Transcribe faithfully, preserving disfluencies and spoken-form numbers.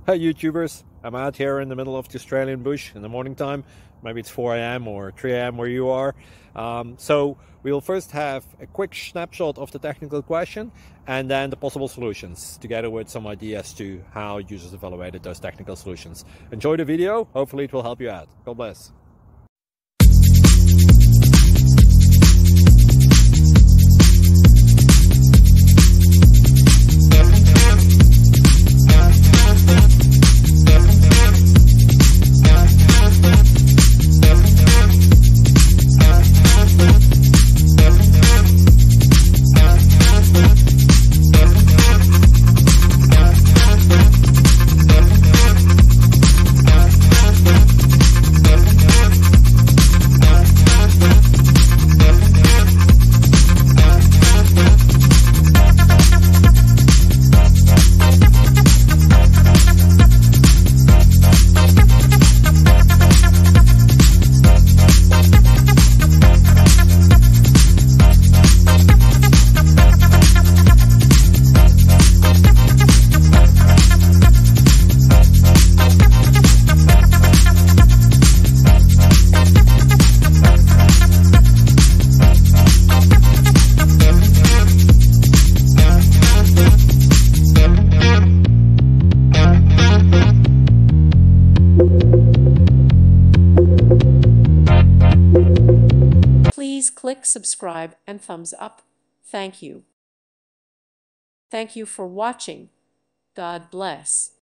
Hi YouTubers, I'm out here in the middle of the Australian bush in the morning time. Maybe it's four A M or three A M where you are. Um, so we'll first have a quick snapshot of the technical question and then the possible solutions, together with some ideas to how users evaluated those technical solutions. Enjoy the video, hopefully it will help you out. God bless. Please click subscribe and thumbs up. Thank you. Thank you for watching. God bless.